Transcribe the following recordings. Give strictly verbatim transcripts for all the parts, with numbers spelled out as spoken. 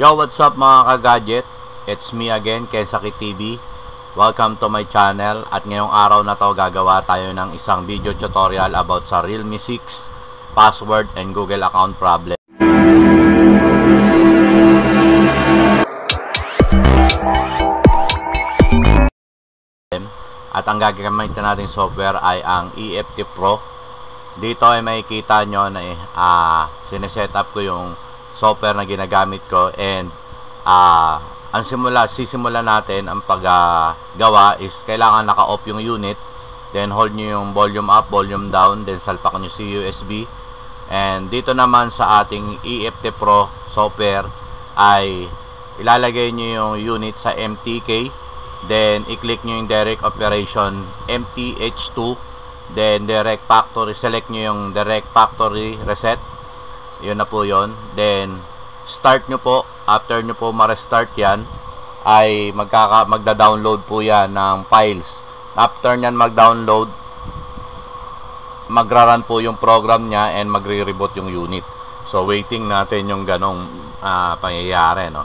Yo, what's up mga ka-gadget? It's me again, Kensaki T V. Welcome to my channel. At ngayong araw na to gagawa tayo ng isang video tutorial about sa Realme six password and Google account problem. At ang gagamitin natin software ay ang E F T Pro. Dito ay makikita nyo na eh, uh, sineset up ko yung software na ginagamit ko, and uh, ang simula, sisimula natin ang paggawa uh, is kailangan naka-off yung unit, then hold nyo yung volume up, volume down, then salpak nyo si U S B. And dito naman sa ating E F T Pro software ay ilalagay nyo yung unit sa M T K, then i-click nyo yung direct operation M T H two, then direct factory, select nyo yung direct factory reset. Yun na po yun. Then start nyo po. After nyo po ma-restart yan ay magkaka magda-download po yan ng files. After nyan mag-download, magra-run po yung program nya and magre-reboot yung unit. So waiting natin yung ganong uh, pangyayari, no?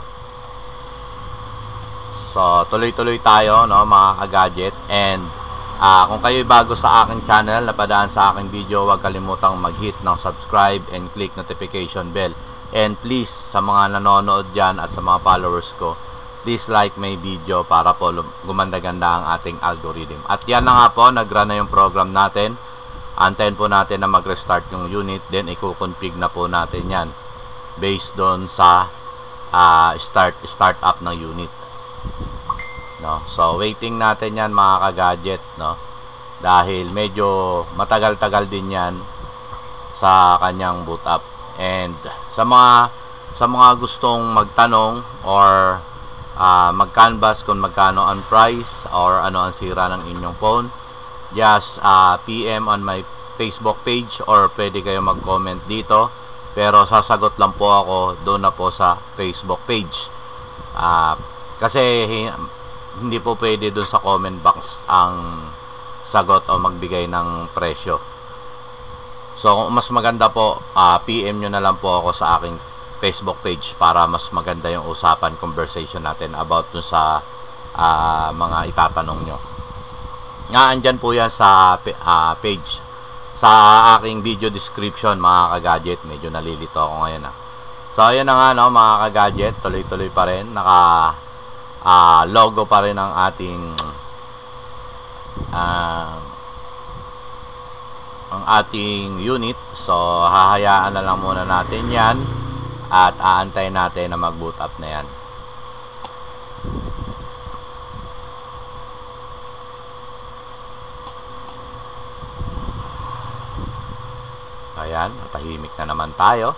So tuloy-tuloy tayo, no, mga ka-gadget. And Uh, kung kayo'y bago sa aking channel, napadaan sa aking video, huwag kalimutang mag-hit ng subscribe and click notification bell. And please, sa mga nanonood dyan at sa mga followers ko, please like my video para po gumanda-ganda ang ating algorithm. At yan na nga po, nag-run na yung program natin. Antayin po natin na mag-restart yung unit, then i-config na po natin yan based doon sa uh, start, start up ng unit. No, so waiting natin yan mga ka-gadget, no, dahil medyo matagal-tagal din yan sa kanyang boot up. And sa mga sa mga gustong magtanong or uh, mag-canvas kung magkano ang price or ano ang sira ng inyong phone, just uh, P M on my Facebook page or pwede kayo mag-comment dito, pero sasagot lang po ako doon na po sa Facebook page, uh, kasi hindi po pwede doon sa comment box ang sagot o magbigay ng presyo. So mas maganda po, uh, P M nyo na lang po ako sa aking Facebook page para mas maganda yung usapan, conversation natin about dun sa uh, mga itatanong nyo. Nga, andyan po yan sa uh, page, sa aking video description mga ka-gadget. Medyo nalilito ako ngayon, ah. So ayan na nga, no, mga ka-gadget, tuloy-tuloy pa rin, naka Uh, logo pa rin ang ating uh, ang ating unit. So hahayaan na lang muna natin yan at aantayin natin na mag boot up na yan. Ayan, tahimik na naman tayo.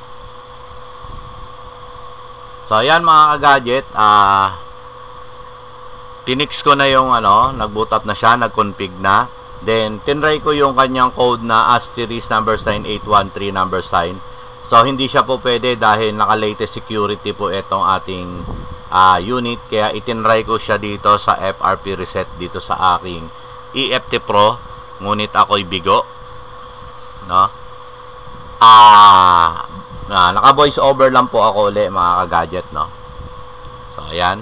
So ayan mga ka-gadget, ah uh, tinix ko na yung ano, nag-boot up na siya, nag-config na. Then, tinry ko yung kanyang code na asterisk number sign eight one three number sign. So, hindi siya po pwede dahil naka-latest security po itong ating uh, unit. Kaya, itinry ko siya dito sa F R P reset dito sa aking E F T Pro. Ngunit ako'y bigo. No? Ah, uh, naka-voice over lang po ako ulit mga ka-gadget, no? So, ayan.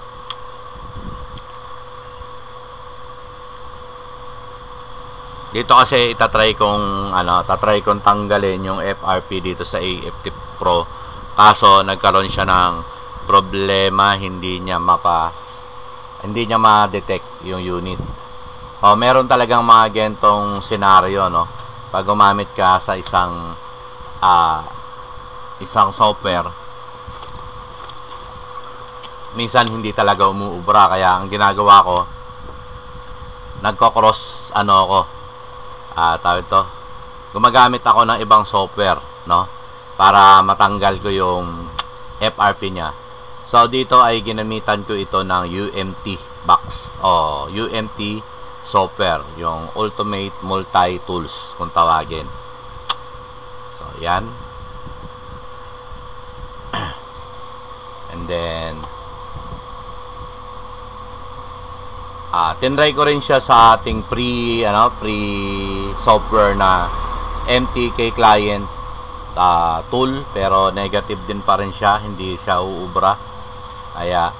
Dito kasi itatry kong ano, tatry kong tanggalin yung F R P dito sa E F T Pro. Kaso nagkaroon siya ng problema, hindi niya mapa hindi niya ma-detect yung unit. O meron talagang mga gentong senaryo, no, pag gumamit ka sa isang uh, isang software. Minsan hindi talaga umuubra, kaya ang ginagawa ko, nagko-cross ano ako, Ah, uh, tawag ito, gumagamit ako ng ibang software, no, para matanggal ko yung F R P niya. So dito ay ginamitan ko ito ng U M T box o U M T software, yung Ultimate Multi Tools kung tawagin. So yan. And then Ah, uh, tinry ko rin siya sa ating free ano, free software na M T K client. uh, tool, pero negative din pa rin siya, hindi siya uubra. Kaya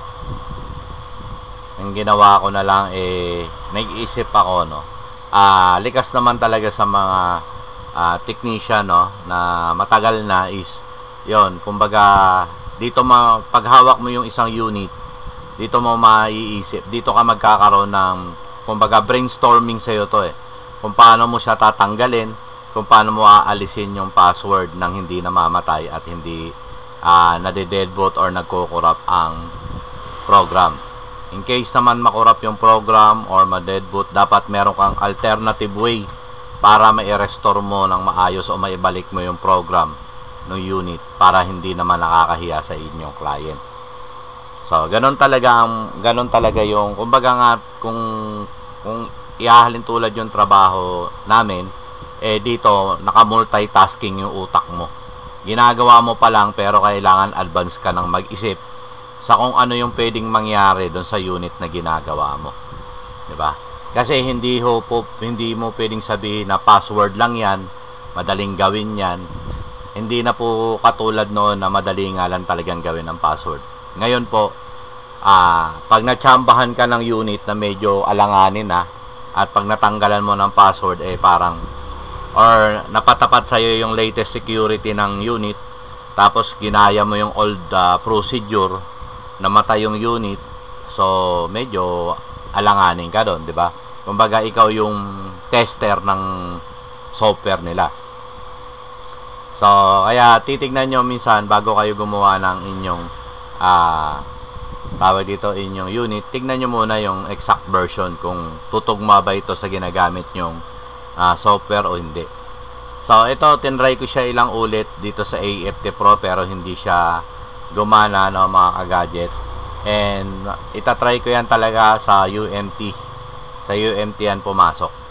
ang ginawa ko na lang eh nag-iisip ako, no. Ah, uh, likas naman talaga sa mga uh, technician, no, na matagal na is 'yon, kumbaga dito ma paghawak mo yung isang unit, dito mo maiisip, dito ka magkakaroon ng kumbaga brainstorming sa iyo to eh. Kung paano mo siya tatanggalin, kung paano mo aalisin yung password nang hindi namamatay at hindi uh, nade-deadboot or nagko-corrupt ang program. In case naman makorrupt yung program or ma-deadboot, dapat meron kang alternative way para ma-restore mo ng maayos o maibalik mo yung program ng unit para hindi naman nakakahiya sa inyong client. So, ganun talaga ang ganun talaga yung kumbaga nga kung kung ihahalin tulad yung trabaho namin, eh dito naka-multitasking yung utak mo. Ginagawa mo pa lang pero kailangan advance ka ng mag-isip sa kung ano yung pwedeng mangyari doon sa unit na ginagawa mo. 'Di ba? Kasi hindi ho po, hindi mo pwedeng sabihin na password lang 'yan, madaling gawin 'yan. Hindi na po katulad noon na madali nga lang talagang gawin ang password. Ngayon po, ah, pag natsambahan ka ng unit na medyo alanganin na, at pag natanggalan mo ng password, eh parang, or napatapat sa'yo yung latest security ng unit, tapos ginaya mo yung old uh, procedure, namatay yung unit, so medyo alanganin ka doon, di ba? Kumbaga ikaw yung tester ng software nila. So, kaya titignan nyo minsan bago kayo gumawa ng inyong ah, tawag dito, inyong unit, tignan nyo muna yung exact version kung tutugma ba ito sa ginagamit nyong uh, software o hindi. So, ito, tinry ko siya ilang ulit dito sa A F T Pro pero hindi siya gumana, no, mga ka-gadget. And itatry ko yan talaga sa U M T. Sa U M T yan pumasok.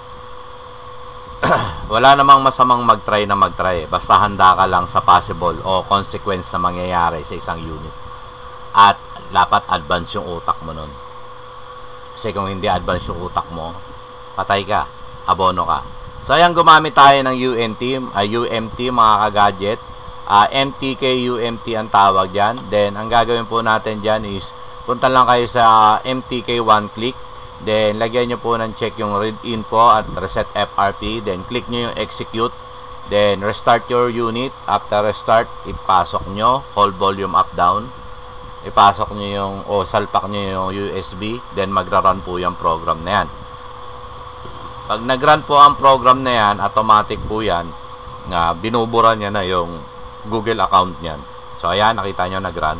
Wala namang masamang mag-try na mag-try. Basta handa ka lang sa possible o consequence na mangyayari sa isang unit. At dapat advance yung utak mo nun. Kasi kung hindi advance yung utak mo, patay ka, abono ka. So ayan, gumamit tayo ng U M T, uh, U M T mga ka-gadget. uh, M T K U M T ang tawag dyan. Then ang gagawin po natin dyan is punta lang kayo sa M T K one click. Then lagyan nyo po ng check yung read info at reset F R P. Then click nyo yung execute. Then restart your unit. After restart, ipasok nyo, hold volume up down, ipasok nyo yung o salpak nyo yung U S B, then magra-run po yung program na yan. Pag nag-run po ang program na yan, automatic po yan na binubura niya na yung Google account niyan. So ayan, nakita nyo nag-run.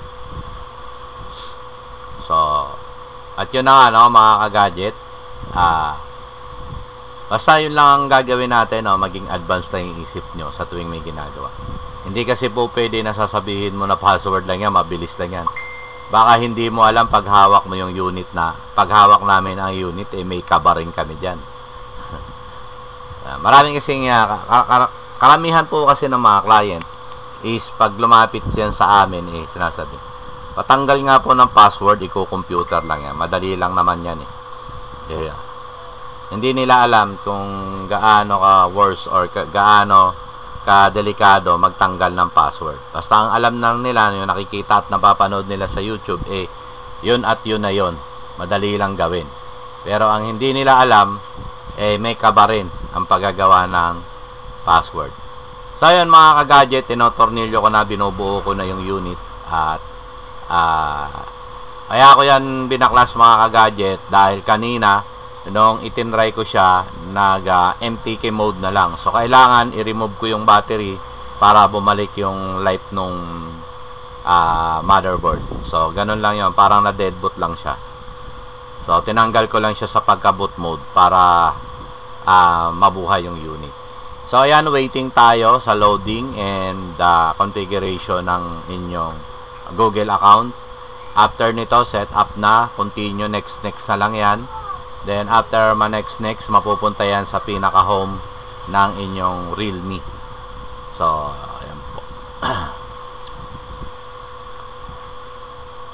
So at yun na nga, no, mga ka-gadget, ah, basta yun lang ang gagawin natin, no, maging advanced na yung isip nyo sa tuwing may ginagawa. Hindi kasi po pwede na sasabihin mo na password lang yan, mabilis lang yan. Baka hindi mo alam paghawak mo yung unit na, paghawak namin ang unit, eh may kabaring kami dyan. Maraming kasing, uh, karamihan po kasi ng mga client is pag lumapit yan sa amin, eh sinasabi, patanggal nga po ng password, i-computer lang yan. Madali lang naman yan eh. Yeah. Hindi nila alam kung gaano ka worse or ka, gaano ka-delikado magtanggal ng password. Basta ang alam lang nila, yung nakikita at napapanood nila sa YouTube, eh, yun at yun na yun. Madali lang gawin. Pero ang hindi nila alam, eh, may kaba rin ang paggagawa ng password. So, yun mga ka-gadget, tinotornilyo ko na, binubuo ko na yung unit at Uh, kaya ko yan binaklas mga ka-gadget dahil kanina nung itinry ko siya nag uh, M T K mode na lang. So kailangan i-remove ko yung battery para bumalik yung light nung uh, motherboard. So ganun lang yun, parang na-deadboot lang siya. So tinanggal ko lang siya sa pagka-boot mode para uh, mabuhay yung unit. So ayan, waiting tayo sa loading and uh, configuration ng inyong Google account. After nito, set up na, continue, next next na lang yan. Then after ma next next, mapupunta yan sa pinaka home ng inyong Realme. So ayan po.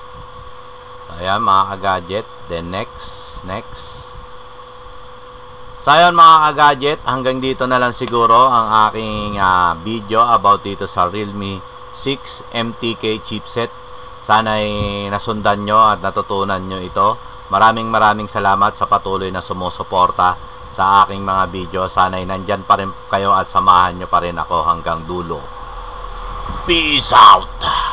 So ayan mga ka-gadget. Then next next So ayun mga ka-gadget, hanggang dito na lang siguro ang aking uh, video about dito sa Realme six M T K chipset. Sana ay nasundan nyo at natutunan nyo ito. Maraming maraming salamat sa patuloy na sumusuporta sa aking mga video. Sana ay nandyan pa rin kayo at samahan nyo pa rin ako hanggang dulo. Peace out!